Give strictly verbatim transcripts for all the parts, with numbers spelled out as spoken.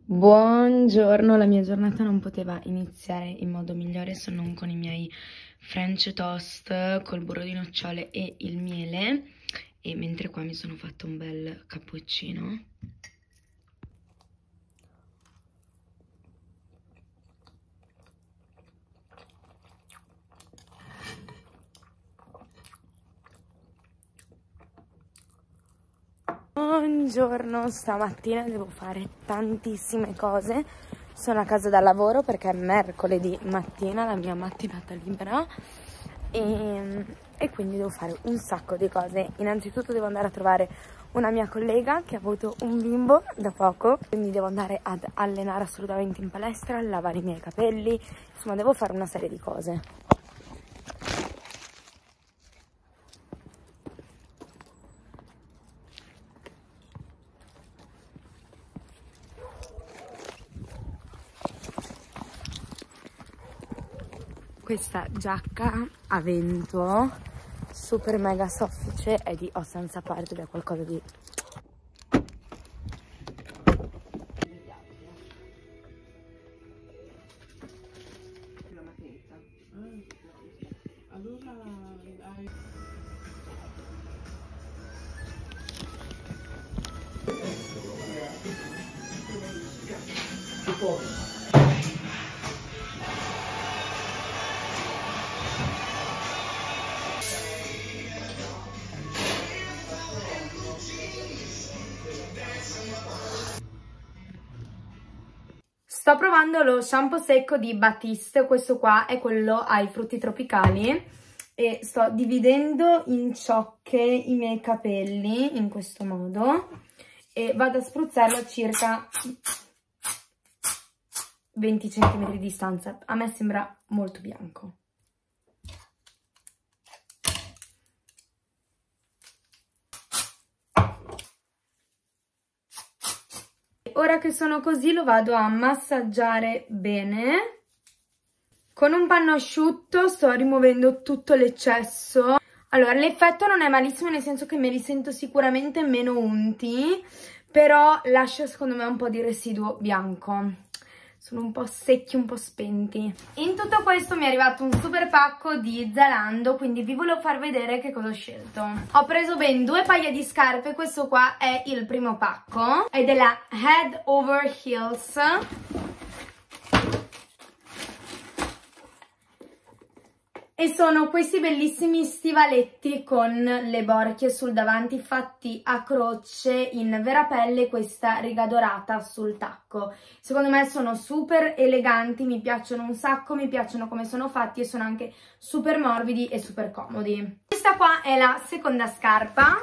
Buongiorno, la mia giornata non poteva iniziare in modo migliore se non con i miei French toast col burro di nocciole e il miele, e mentre qua mi sono fatto un bel cappuccino. Buongiorno, stamattina devo fare tantissime cose. Sono a casa dal lavoro perché è mercoledì mattina, la mia mattinata libera, e, e quindi devo fare un sacco di cose. Innanzitutto devo andare a trovare una mia collega che ha avuto un bimbo da poco, quindi devo andare ad allenare assolutamente in palestra, lavare i miei capelli, insomma devo fare una serie di cose. Questa giacca a vento super mega soffice è di Oceans Apart ed è qualcosa di Sto provando lo shampoo secco di Batiste, questo qua è quello ai frutti tropicali, e sto dividendo in ciocche i miei capelli in questo modo e vado a spruzzarlo a circa venti centimetri di distanza. A me sembra molto bianco. Ora che sono così lo vado a massaggiare bene. Con un panno asciutto sto rimuovendo tutto l'eccesso. Allora, l'effetto non è malissimo, nel senso che me li sento sicuramente meno unti, però lascia secondo me un po' di residuo bianco. Sono un po' secchi, un po' spenti. In tutto questo mi è arrivato un super pacco di Zalando, quindi vi volevo far vedere che cosa ho scelto. Ho preso ben due paia di scarpe, questo qua è il primo pacco, è della Head Over Heels. E sono questi bellissimi stivaletti con le borchie sul davanti fatti a croce in vera pelle, questa riga dorata sul tacco. Secondo me sono super eleganti, mi piacciono un sacco, mi piacciono come sono fatti e sono anche super morbidi e super comodi. Questa qua è la seconda scarpa,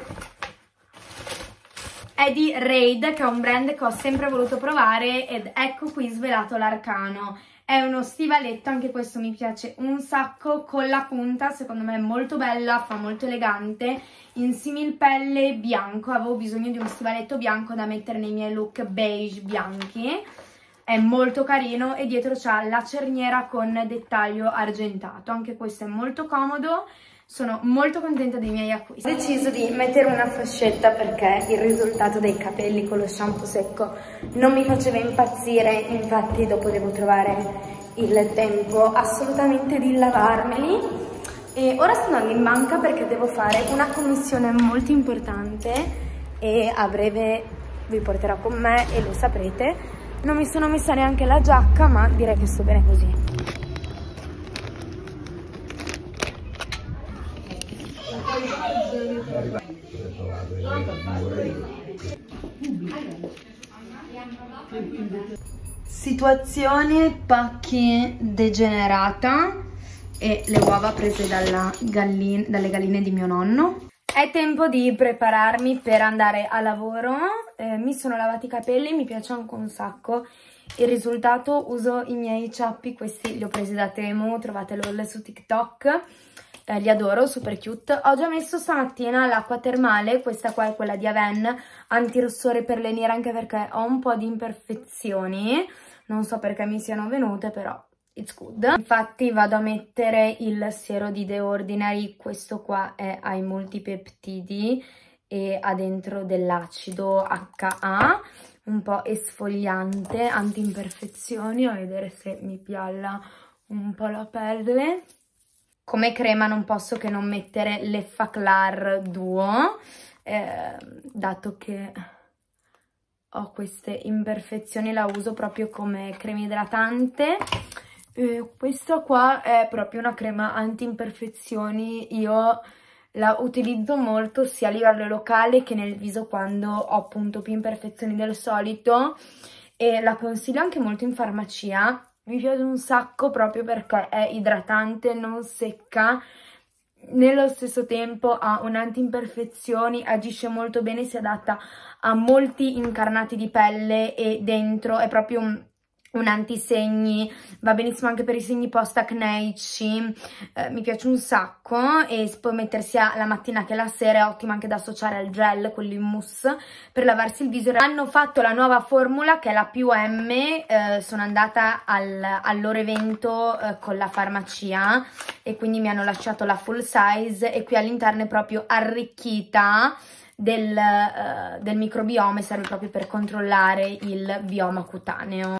è di Raid, che è un brand che ho sempre voluto provare, ed ecco qui svelato l'arcano. È uno stivaletto, anche questo mi piace un sacco, con la punta, secondo me è molto bella, fa molto elegante, in similpelle bianco. Avevo bisogno di uno stivaletto bianco da mettere nei miei look beige bianchi, è molto carino e dietro c'ha la cerniera con dettaglio argentato, anche questo è molto comodo. Sono molto contenta dei miei acquisti. Ho deciso di mettere una fascetta perché il risultato dei capelli con lo shampoo secco non mi faceva impazzire, infatti dopo devo trovare il tempo assolutamente di lavarmeli. E ora sto andando in banca perché devo fare una commissione molto importante e a breve vi porterò con me e lo saprete. Non mi sono messa neanche la giacca, ma direi che sto bene così. Situazione pacchi degenerata e le uova prese dalla gallina, dalle galline di mio nonno. È tempo di prepararmi per andare a lavoro. Eh, mi sono lavati i capelli, mi piace anche un sacco il risultato. Uso i miei ciappi, questi li ho presi da Temu, trovate l'haul su TikTok. Eh, li adoro, super cute. Ho già messo stamattina l'acqua termale, questa qua è quella di Aven, antirossore per le nere, anche perché ho un po' di imperfezioni, non so perché mi siano venute, però it's good. Infatti vado a mettere il siero di The Ordinary, questo qua è ai multipeptidi e ha dentro dell'acido acca a, un po' esfoliante, anti-imperfezioni, a vedere se mi pialla un po' la pelle. Come crema non posso che non mettere l'Effaclar Duo, eh, dato che ho queste imperfezioni, la uso proprio come crema idratante. Eh, questa qua è proprio una crema anti-imperfezioni, io la utilizzo molto sia a livello locale che nel viso quando ho appunto più imperfezioni del solito, e la consiglio anche molto in farmacia. Mi piace un sacco proprio perché è idratante, non secca, nello stesso tempo ha un anti-imperfezioni, agisce molto bene, si adatta a molti incarnati di pelle e dentro è proprio un, un antisegni, va benissimo anche per i segni post-acneici, eh, mi piace un sacco, e si può mettere sia la mattina che la sera, è ottima anche da associare al gel, quello in mousse, per lavarsi il viso. Hanno fatto la nuova formula che è la più M, eh, sono andata al, al loro evento eh, con la farmacia e quindi mi hanno lasciato la full size, e qui all'interno è proprio arricchita del, uh, del microbiome, serve proprio per controllare il bioma cutaneo.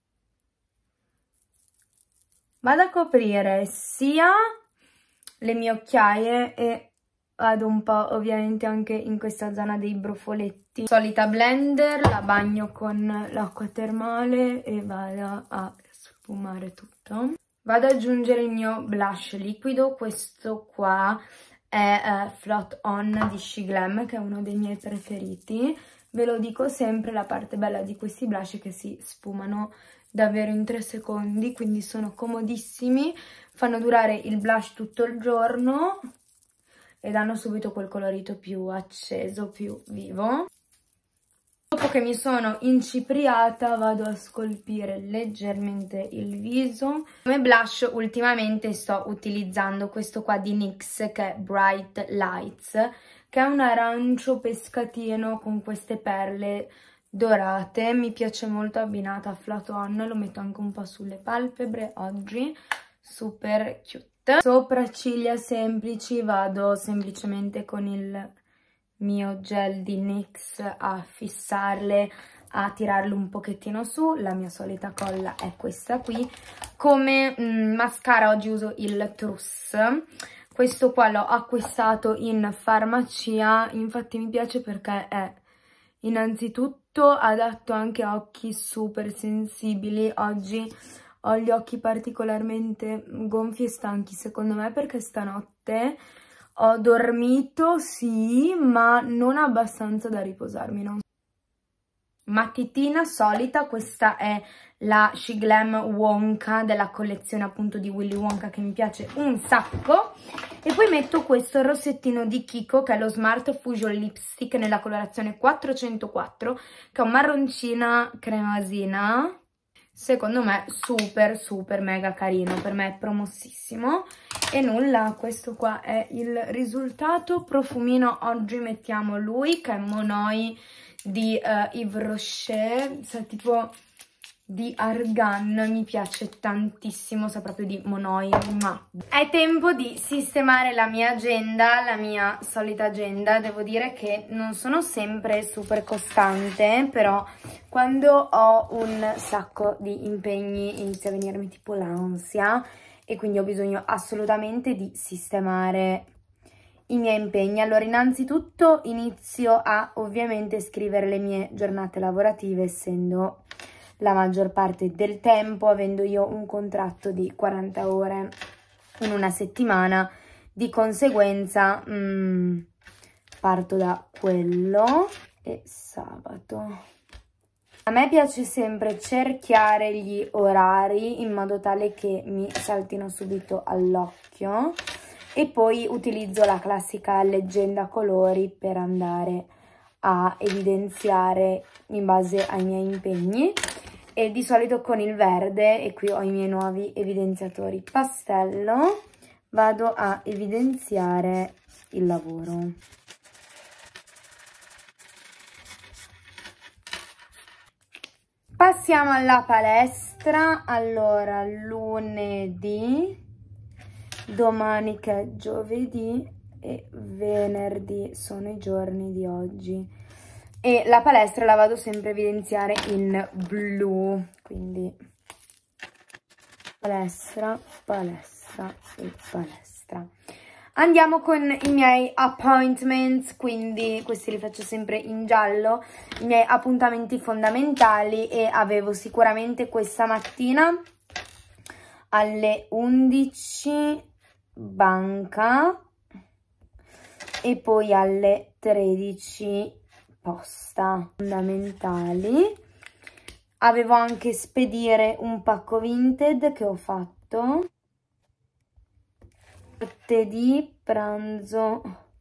Vado a coprire sia le mie occhiaie e vado un po' ovviamente anche in questa zona dei brufoletti. Solita blender, la bagno con l'acqua termale e vado a sfumare tutto. Vado ad aggiungere il mio blush liquido, questo qua è uh, Float On di Shiglam, che è uno dei miei preferiti. Ve lo dico sempre, la parte bella di questi blush è che si sfumano davvero in tre secondi, quindi sono comodissimi, fanno durare il blush tutto il giorno e danno subito quel colorito più acceso, più vivo. Dopo che mi sono incipriata vado a scolpire leggermente il viso. Come blush ultimamente sto utilizzando questo qua di NYX che è Bright Lights, che è un arancio pescatino con queste perle dorate, mi piace molto abbinata a Float On, lo metto anche un po' sulle palpebre oggi, super cute. Sopracciglia semplici, vado semplicemente con il mio gel di NYX a fissarle, a tirarle un pochettino su. La mia solita colla è questa qui. Come mm, mascara oggi uso il Truss, questo qua l'ho acquistato in farmacia, infatti mi piace perché è innanzitutto adatto anche a occhi super sensibili. Oggi ho gli occhi particolarmente gonfi e stanchi, secondo me perché stanotte ho dormito, sì, ma non abbastanza da riposarmi, no? Matitina solita, questa è la Shiglam Wonka della collezione appunto di Willy Wonka, che mi piace un sacco. E poi metto questo rossettino di Kiko che è lo Smart Fusion Lipstick nella colorazione quattrocentoquattro, che è un marroncina cremasina. Secondo me super super mega carino, per me è promossissimo. E nulla, questo qua è il risultato. Profumino oggi mettiamo lui, che è Monoi di uh, Yves Rocher, sa tipo di argan, mi piace tantissimo, sa proprio di Monoi, ma è tempo di sistemare la mia agenda, la mia solita agenda. Devo dire che non sono sempre super costante, però quando ho un sacco di impegni inizia a venirmi tipo l'ansia e quindi ho bisogno assolutamente di sistemare i miei impegni. Allora, innanzitutto inizio a ovviamente scrivere le mie giornate lavorative, essendo la maggior parte del tempo, avendo io un contratto di quaranta ore in una settimana, di conseguenza mm, parto da quello. E sabato a me piace sempre cerchiare gli orari in modo tale che mi saltino subito all'occhio, e poi utilizzo la classica leggenda a colori per andare a evidenziare in base ai miei impegni, e di solito con il verde, e qui ho i miei nuovi evidenziatori pastello, vado a evidenziare il lavoro. Passiamo alla palestra. Allora, lunedì, domani che è giovedì e venerdì sono i giorni di oggi. E la palestra la vado sempre a evidenziare in blu, quindi palestra, palestra e palestra. Andiamo con i miei appointments, quindi questi li faccio sempre in giallo, i miei appuntamenti fondamentali, e avevo sicuramente questa mattina alle undici banca e poi alle tredici posta. Fondamentali. Avevo anche spedire un pacco Vinted che ho fatto. Martedì pranzo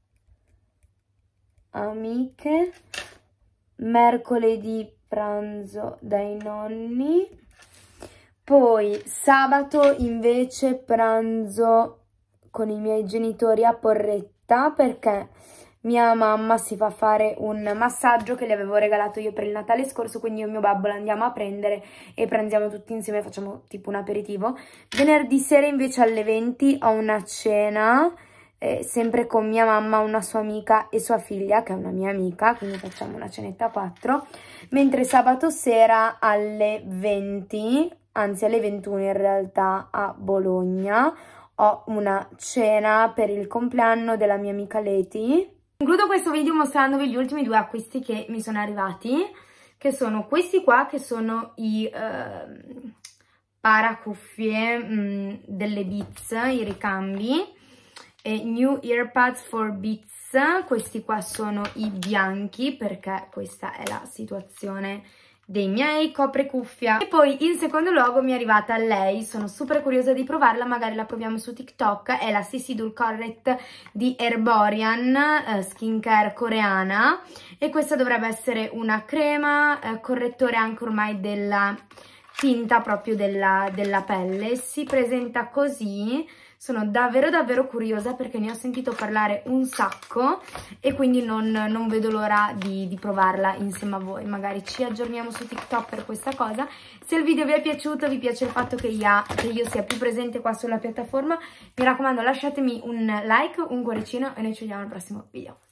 amiche, mercoledì pranzo dai nonni, poi sabato invece pranzo con i miei genitori a Porretta perché mia mamma si fa fare un massaggio che le avevo regalato io per il Natale scorso, quindi io e mio babbo l'andiamo a prendere e pranziamo tutti insieme, facciamo tipo un aperitivo. Venerdì sera invece alle venti ho una cena, eh, sempre con mia mamma, una sua amica e sua figlia, che è una mia amica, quindi facciamo una cenetta a quattro. Mentre sabato sera alle venti, anzi alle ventuno in realtà, a Bologna, ho una cena per il compleanno della mia amica Leti. Concludo questo video mostrandovi gli ultimi due acquisti che mi sono arrivati, che sono questi qua, che sono i uh, paracuffie mh, delle Beats, i ricambi, e New Earpads for Beats. Questi qua sono i bianchi perché questa è la situazione dei miei copricuffia. E poi in secondo luogo mi è arrivata lei, sono super curiosa di provarla, magari la proviamo su TikTok, è la C C Dual Correct di Herborian, eh, skincare coreana, e questa dovrebbe essere una crema, eh, correttore anche ormai della tinta proprio della, della pelle. Si presenta così. Sono davvero davvero curiosa perché ne ho sentito parlare un sacco e quindi non, non vedo l'ora di, di provarla insieme a voi. Magari ci aggiorniamo su TikTok per questa cosa. Se il video vi è piaciuto, vi piace il fatto che io, che io sia più presente qua sulla piattaforma, mi raccomando lasciatemi un like, un cuoricino e noi ci vediamo al prossimo video.